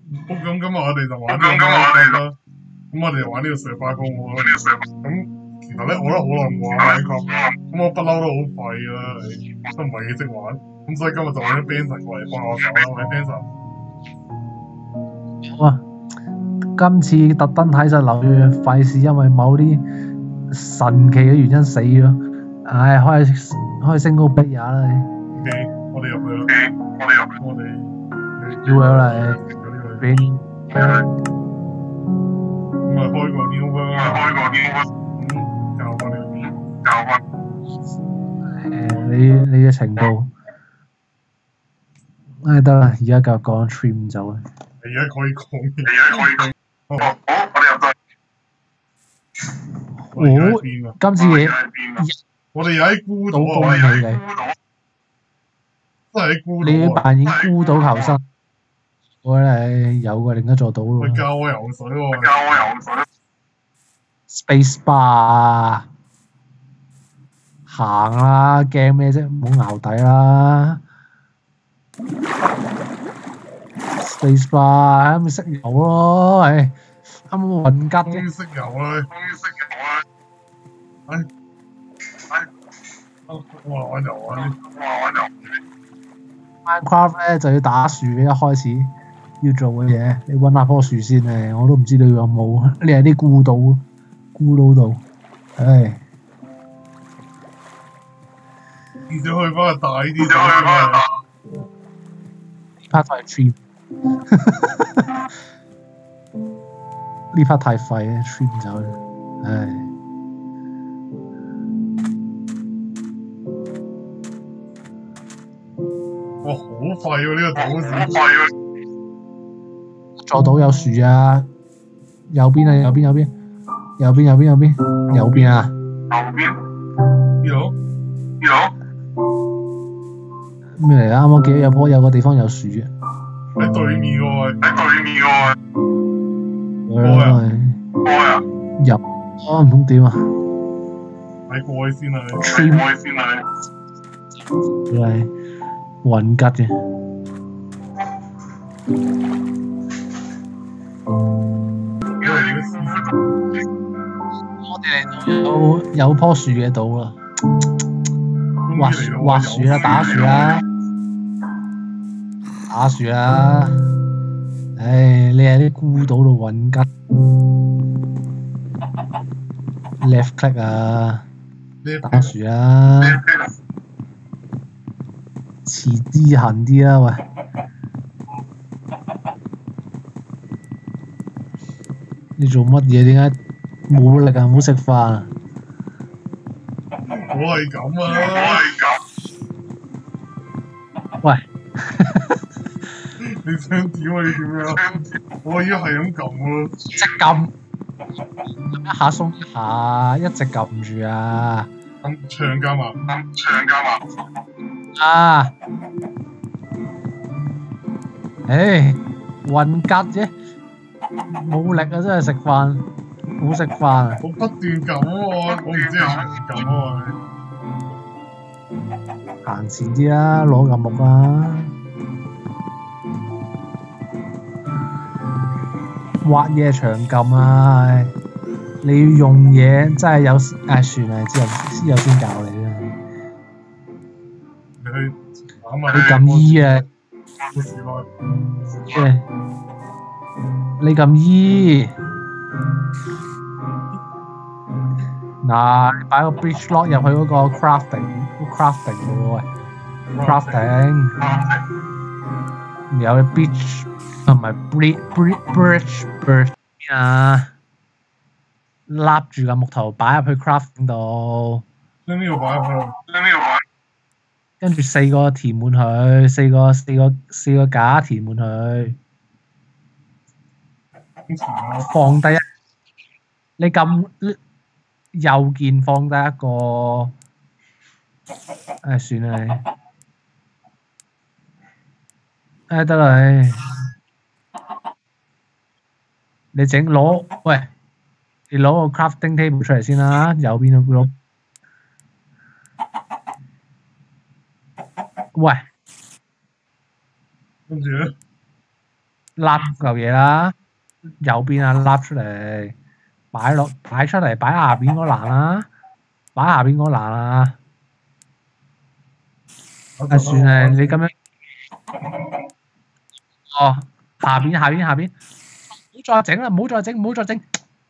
咁我哋就玩呢個 Minecraft 啦。咁我哋就玩呢個上花工喎。咁其實咧，我覺得好耐冇玩 Minecraft。咁我不嬲都好廢啦，都唔係幾識玩。咁所以今日就揾咗 Benson 過嚟幫我手啦。喂，Benson。 哇！今次特登睇晒流月，費事因為某啲神奇嘅原因死咗。唉，開single player啦你。 OK，我哋入去啦。我哋要咗嚟。邊？ 咁啊，開個 new world 啦。教翻你嘅程度。唉，得啦，而家繼續講 trim 走啦。 而家可以講嘢。好，我哋入到。 今次嘢， 我哋又喺孤島恭喜你， 都係喺孤島。 你扮演孤島求生，我哋有個另一座島咯。 教我游水喎。 Space bar， 行啦，驚咩啫？唔好淆底啦。Space bar， 咪識游咯，唉，啱啱混吉嘅。 終於識游啦！哇！我游啊 ！Minecraft 咧就要打樹嘅，一開始要做嘅嘢，你揾下棵樹先咧，我都唔知你有冇。你喺啲孤島度，唉。 而且去翻個大啲島。 part 太 cheap， 呢 part 太廢啊 ，cheap 走，唉。 哇！好廢喎呢個島市。 座島有樹啊，右邊啊，右邊啊。 呢度。 咩嚟啊？啱啱記得有個地方有樹嘅。 喺對面喎。 入唔通點啊？ 喺過去先啦。 佢係混吉嘅。我哋嚟到有棵樹嘅島啦。挖樹啦，打樹啦，唉，你喺啲孤島度揾吉 ，left click 啊，打樹啦，持之恒啲啦，喂，你做乜嘢？點解冇力啊？唔好食飯啊！ 我係咁啊！ 喂， 你想點啊？你點樣？我而家係咁撳喎。 即撳，一下鬆一下，一直撳住啊！ 長㗎嘛？ 啊！唉，混吉啫，冇力啊！真係食飯，冇食飯。 我不斷撳喎，我唔知係長撳喎。 行前啲啦，攞嚿木啦。挖嘢長撳啊！你要用嘢真係有算啦，之後先教你啦。你撳 E 啊！你撳 E。嗱，你擺個 bridge lock 入去嗰個 crafting 嘅喎，喂 crafting， 有 bridge 同埋 bridge 啊，笠住個木頭擺入去 crafting 度， 將呢個擺入去， 跟住4個填滿佢，四個架填滿佢，放低你撳右鍵放低一個，唉，算啦你，唉得啦你攞個 crafting table 出嚟先啦，右邊個攞，喂， 跟住咧， 嚿嘢啦，右邊啊揦出嚟，擺出嚟，擺下邊嗰欄啦，擺下邊嗰欄啊！算啦，你咁樣，哦，下邊，唔好再整啦，唔好再整。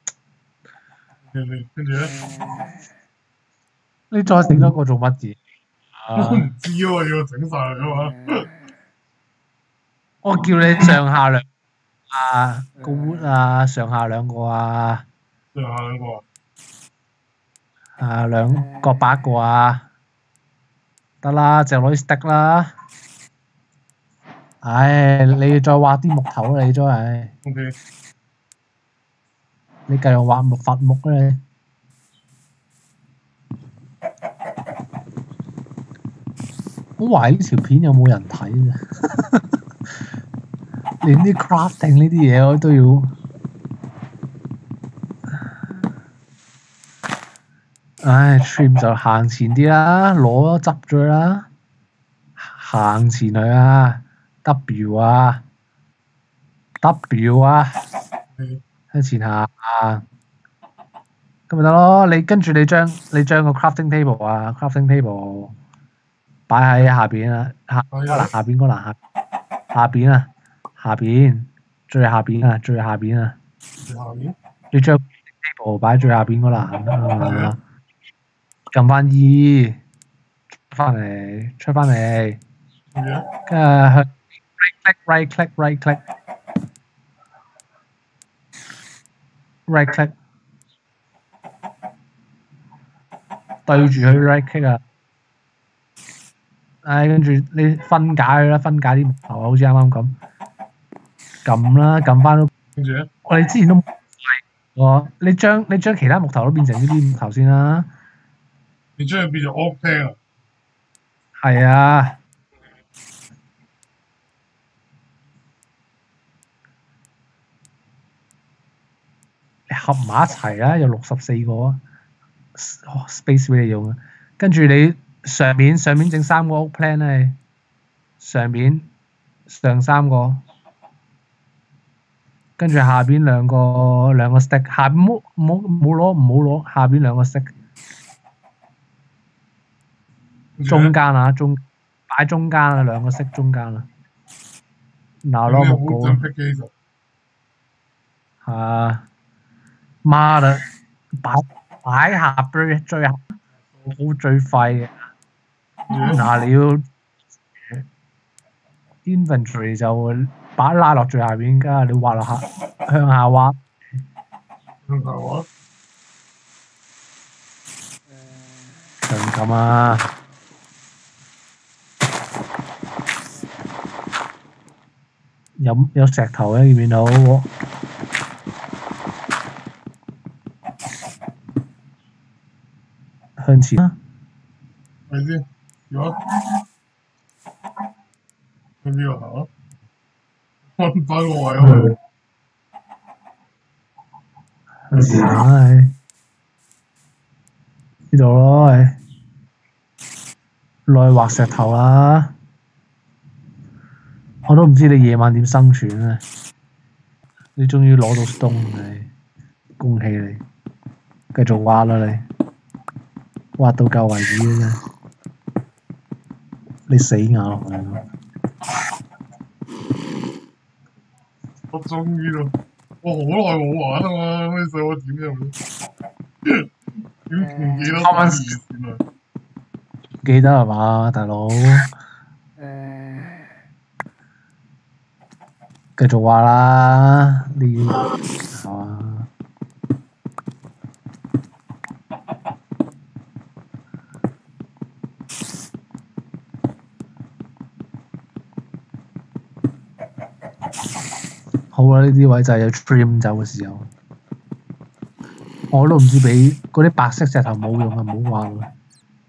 跟住咧， 你再整多個做乜嘢？ 我唔知喎，要整晒佢啊嘛。 我叫你上下兩個 wood 啊，上下兩個啊。 上下兩個兩個8個啊，得啦，就攞啲 stick 啦。唉，你再挖啲木頭啦，你都係。 OK。 你繼續挖伐木啦你。我懷疑呢條片有冇人睇啫，連啲 crafting 呢啲嘢我都要。唉 ，trim 就行前啲啦，攞執咗啦，行前去啊 ，W 啊，向前行，咁咪得咯。跟住你將個 crafting table 擺喺下邊啊，下邊嗰欄下邊最下邊啊，你將 table 擺最下邊嗰欄。撳翻 E， 出翻嚟，跟住向 right click， 對住佢 right click 啊！跟住你分解佢啦，分解啲木頭，好似啱啱咁，撳啦，撳翻都。 跟住咧， 我哋之前都喎，你將其他木頭都變成呢啲木頭先啦。 你將佢變做 oak plank 啊？ 係啊。你合埋一齊啦，有64個 space 俾你用啊。跟住你上面整3個 oak plank 咧，上3個，跟住下邊兩個 stick， 下邊唔好攞，下邊2個 stick。中間啊，擺中間啊，2個色中間啊。嗱，攞木膏。媽啦，擺下最後最廢嘅。嗱，你要 inventory 就拉落最下邊，跟住你挖落向下挖。就咁啊！有石頭嘅，見唔見到？向前啊！ 係先，有向邊度行啊？揾翻個位啊！ 向前行，呢度咯，落去畫石頭啦！我都唔知你夜晚點生存啊！你終於攞到 stone 你，恭喜你！繼續挖啦你，挖到夠為止嘅啫。你死硬落去咯！ 我終於咯，我好耐冇玩啊嘛，你想我點入去？點唔記得翻以前啊？ 記得係嘛，大佬？繼續挖啦，你係嘛？好啦，呢啲位就係有 trim 走嘅時候。我都唔知俾嗰啲白色石頭冇用啊，唔好挖啦。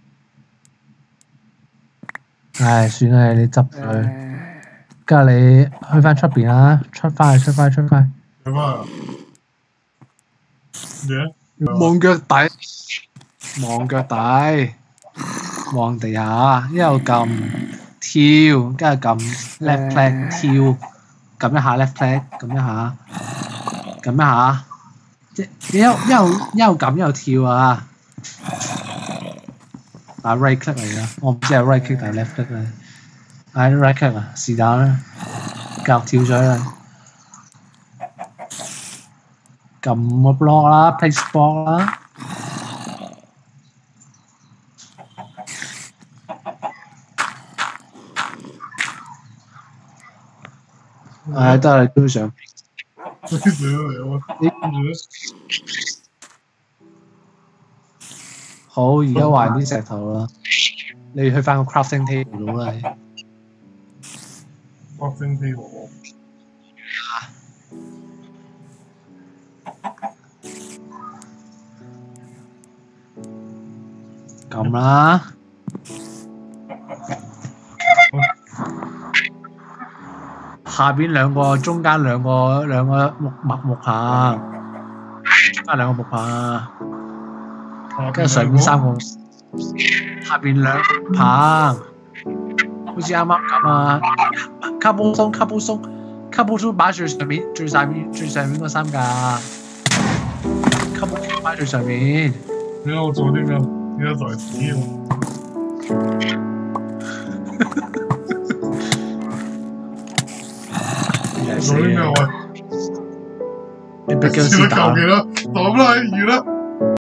唉，算啦，你執佢。跟住你去翻出邊啦，出翻去。望腳底，望地下，一路撳跳，跟住撳 left click 跳， 撳一下 left click， 撳一下，即一路撳一路跳啊！打 right click 嚟㗎，我唔知係 right click 定係 left click 咧。right click 啊，是但啦，腳跳咗啦，撳個 block 啦 ，place block 啦。得啦，基本上。好，而家畫啲石頭啦，你去翻個 crafting table 度啦。 crafting table。 咁啦。下邊兩個，中間兩個木棒，中間兩個木棒，跟住上邊三個，下邊兩棒，好似啱啱咁啊！卡布松擺最上面嗰三架，卡布松擺最上面。 你喺度做啲咩？而家就係死喎！做啲咩喂？ 你俾僵屍打。 抌啦，完啦！